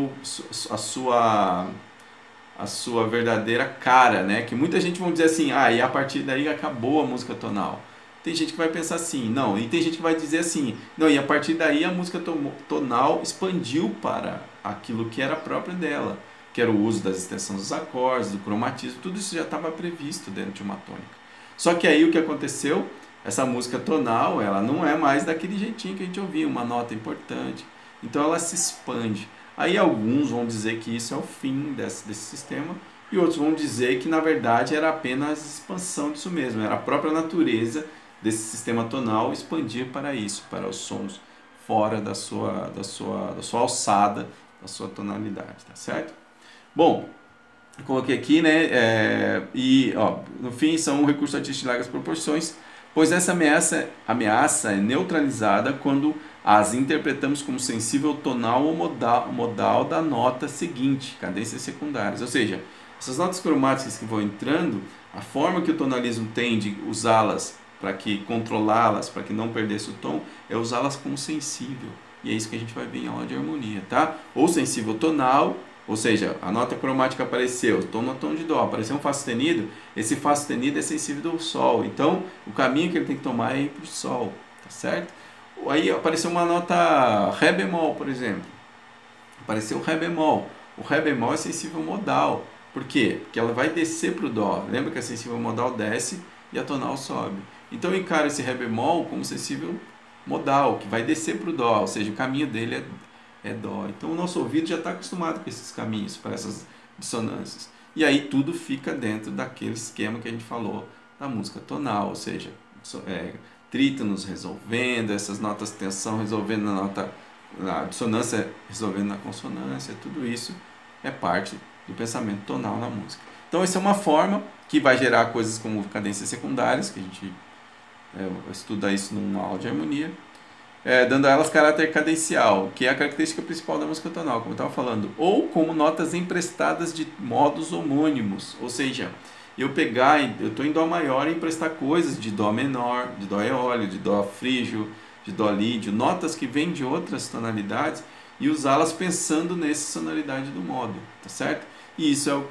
a sua verdadeira cara, né? Que muita gente vai dizer assim, e a partir daí acabou a música tonal. Tem gente que vai pensar assim, não, e tem gente que vai dizer assim, não, e a partir daí a música tonal expandiu para aquilo que era próprio dela, que era o uso das extensões dos acordes, do cromatismo, tudo isso já estava previsto dentro de uma tônica. Só que aí o que aconteceu? Essa música tonal, ela não é mais daquele jeitinho que a gente ouvia, uma nota importante. Então ela se expande. Aí alguns vão dizer que isso é o fim desse sistema, e outros vão dizer que na verdade era apenas expansão disso mesmo, era a própria natureza desse sistema tonal expandir para isso, para os sons fora da sua alçada, da sua tonalidade, tá certo? Bom, eu coloquei aqui, né, no fim são um recurso artístico de largas proporções, pois essa ameaça é neutralizada quando as interpretamos como sensível tonal ou modal da nota seguinte, cadências secundárias. Ou seja, essas notas cromáticas que vão entrando, a forma que o tonalismo tem de usá-las controlá-las, para que não perdesse o tom, é usá-las como sensível. E é isso que a gente vai ver em aula de harmonia, tá? Ou sensível tonal, ou seja, a nota cromática apareceu, tom no tom de dó, apareceu um Fá sustenido, esse Fá sustenido é sensível do sol. Então, o caminho que ele tem que tomar é ir para o sol, tá certo? Aí apareceu uma nota Ré bemol, por exemplo. Apareceu o Ré bemol. O Ré bemol é sensível modal. Por quê? Porque ela vai descer para o dó. Lembra que a sensível modal desce e a tonal sobe. Então eu encaro esse Ré bemol como sensível modal, que vai descer para o dó, ou seja, o caminho dele é dó. Então o nosso ouvido já está acostumado com esses caminhos, para essas dissonâncias. E aí tudo fica dentro daquele esquema que a gente falou da música tonal, ou seja, trítonos resolvendo, essas notas de tensão resolvendo na dissonância resolvendo na consonância, tudo isso é parte do pensamento tonal na música. Então essa é uma forma que vai gerar coisas como cadências secundárias, que a gente estuda isso numa aula de harmonia, dando a elas caráter cadencial, que é a característica principal da música tonal, como eu estava falando, ou como notas emprestadas de modos homônimos, ou seja, eu estou em dó maior e emprestar coisas de dó menor, de dó eólio, de dó frígio, de dó lídio, notas que vêm de outras tonalidades e usá-las pensando nessa sonoridade do modo, tá certo? E isso é o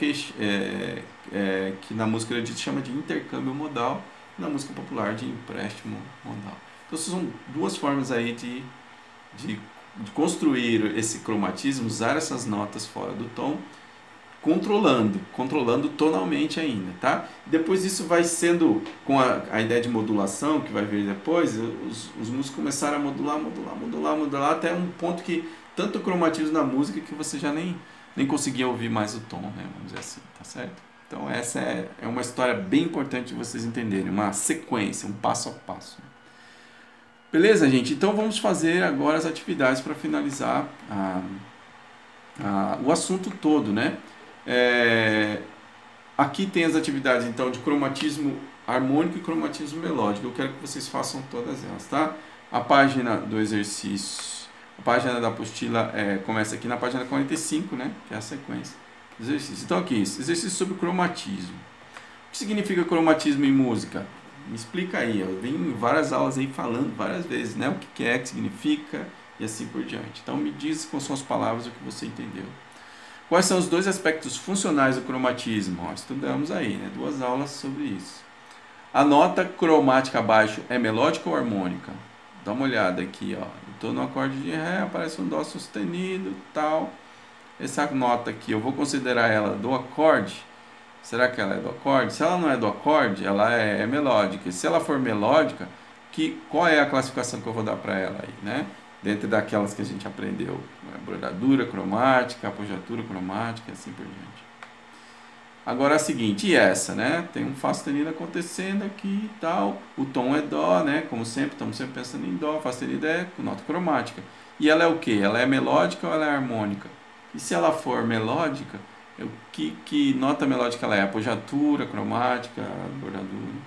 que na música erudita chama de intercâmbio modal, na música popular de empréstimo modal. Então são duas formas aí de construir esse cromatismo, usar essas notas fora do tom, controlando tonalmente ainda, tá? Depois isso vai sendo, com a ideia de modulação, que vai vir depois, os músicos começaram a modular, até um ponto que tanto cromatismo na música que você já nem conseguia ouvir mais o tom, né? Vamos dizer assim, tá certo? Então essa é uma história bem importante de vocês entenderem, uma sequência, um passo a passo. Beleza, gente? Então vamos fazer agora as atividades para finalizar o assunto todo, né? Aqui tem as atividades então de cromatismo harmônico e cromatismo melódico. Eu quero que vocês façam todas elas, tá? A página do exercício, a página da apostila começa aqui na página 45, né? Que é a sequência do exercício. Então aqui, exercício sobre cromatismo. O que significa cromatismo em música? Me explica aí. Eu vim em várias aulas aí falando várias vezes, né? O que é, o que significa e assim por diante. Então me diz com suas palavras o que você entendeu. Quais são os dois aspectos funcionais do cromatismo? Ó, estudamos aí, né? 2 aulas sobre isso. A nota cromática abaixo é melódica ou harmônica? Dá uma olhada aqui, ó. Estou no acorde de Ré, aparece um Dó sustenido, tal. Essa nota aqui, eu vou considerar ela do acorde? Será que ela é do acorde? Se ela não é do acorde, ela é melódica. E se ela for melódica, qual é a classificação que eu vou dar para ela aí, né? Dentro daquelas que a gente aprendeu, bordadura cromática, apogiatura cromática, assim por diante. Agora é a seguinte, e essa, né? Tem um Fá sustenido acontecendo aqui e tal. O tom é Dó, né? Como sempre, estamos sempre pensando em Dó. Fá sustenido é nota cromática. E ela é o quê? Ela é melódica ou ela é harmônica? E se ela for melódica, que nota melódica ela é? Apogiatura, cromática, bordadura.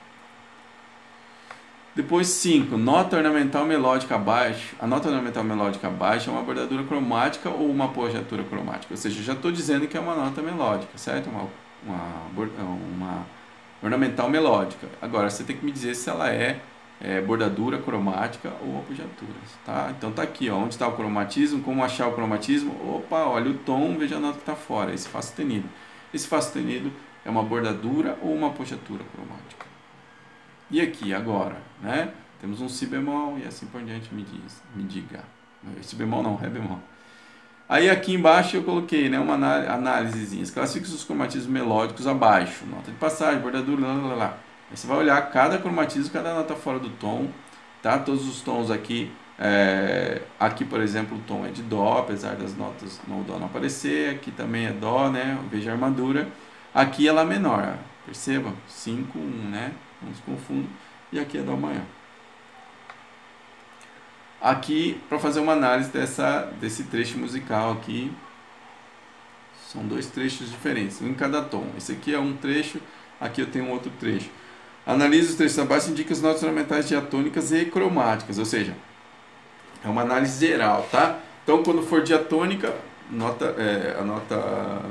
Depois 5, nota ornamental melódica abaixo. A nota ornamental melódica abaixo é uma bordadura cromática ou uma apogiatura cromática? Ou seja, eu já estou dizendo que é uma nota melódica, certo? Uma ornamental melódica. Agora, você tem que me dizer se ela é bordadura cromática ou apogiatura, tá? Então tá aqui, ó, onde está o cromatismo, como achar o cromatismo? Opa, olha o tom, veja a nota que está fora, esse Fá sustenido. Esse Fá sustenido é uma bordadura ou uma apogiatura cromática? E aqui, agora, né? Temos um Si bemol e assim por diante, me diga. Si bemol não, Ré bemol. Aí aqui embaixo eu coloquei, né, uma análisezinha. Classifique os cromatismos melódicos abaixo. Nota de passagem, bordadura, lá. Aí você vai olhar cada cromatismo, cada nota fora do tom, tá? Todos os tons aqui. Aqui, por exemplo, o tom é de Dó, apesar das notas no Dó não aparecer. Aqui também é Dó, né? Veja a armadura. Aqui é Lá menor, perceba? 5, 1, né? Não se confunda. E aqui é Dó maior. Aqui, para fazer uma análise desse trecho musical aqui, são 2 trechos diferentes, um em cada tom. Esse aqui é um trecho, aqui eu tenho um outro trecho. Analise os trechos abaixo, indica as notas ornamentais diatônicas e cromáticas, ou seja, é uma análise geral, tá? Então, quando for diatônica, a nota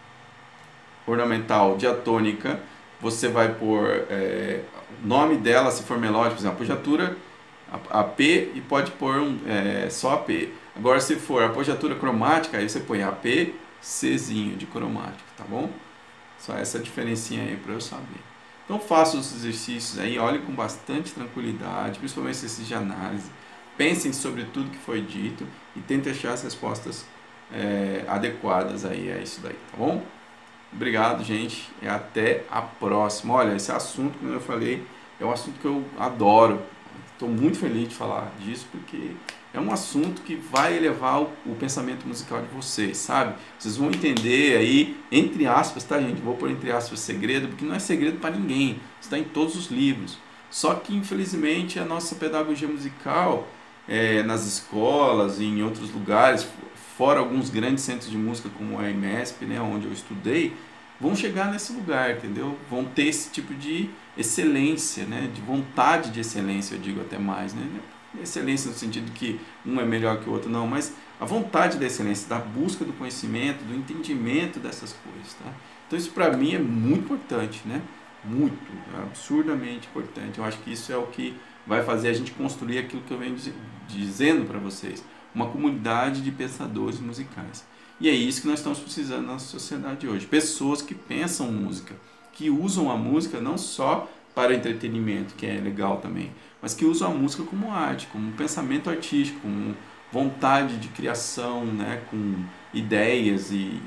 ornamental diatônica, você vai pôr o nome dela, se for melódico, por exemplo, apogiatura, AP, e pode pôr só AP. Agora, se for apogiatura cromática, aí você põe AP, Czinho de cromática, tá bom? Só essa diferencinha aí para eu saber. Então, faça os exercícios aí, olhe com bastante tranquilidade, principalmente exercícios de análise. Pensem sobre tudo que foi dito e tentem achar as respostas adequadas aí a isso daí, tá bom? Obrigado, gente, e até a próxima. Olha, esse assunto, como eu falei, é um assunto que eu adoro. Estou muito feliz de falar disso, porque é um assunto que vai elevar o pensamento musical de vocês, sabe? Vocês vão entender aí, entre aspas, tá, gente? Vou pôr entre aspas segredo, porque não é segredo para ninguém. Está em todos os livros. Só que, infelizmente, a nossa pedagogia musical, nas escolas e em outros lugares, fora alguns grandes centros de música como a EMESP, né, onde eu estudei, vão chegar nesse lugar, entendeu? Vão ter esse tipo de excelência, né, de vontade de excelência, eu digo até mais, né? Excelência no sentido que um é melhor que o outro, não, mas a vontade da excelência, da busca do conhecimento, do entendimento dessas coisas, tá? Então isso para mim é muito importante, né? Muito, absurdamente importante. Eu acho que isso é o que vai fazer a gente construir aquilo que eu venho dizendo para vocês, uma comunidade de pensadores musicais. E é isso que nós estamos precisando na nossa sociedade hoje. Pessoas que pensam música, que usam a música não só para entretenimento, que é legal também, mas que usam a música como arte, como um pensamento artístico, como vontade de criação, né, com ideias e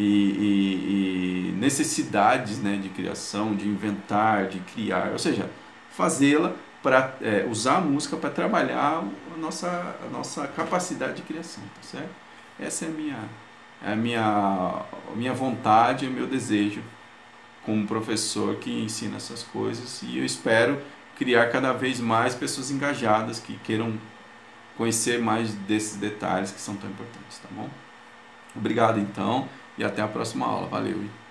necessidades, né, de criação, de inventar, de criar, ou seja, fazê-la para usar a música para trabalhar a nossa capacidade de criação, tá certo? Essa é a minha vontade, o meu desejo como professor que ensina essas coisas, e eu espero criar cada vez mais pessoas engajadas que queiram conhecer mais desses detalhes que são tão importantes, tá bom? Obrigado então e até a próxima aula. Valeu!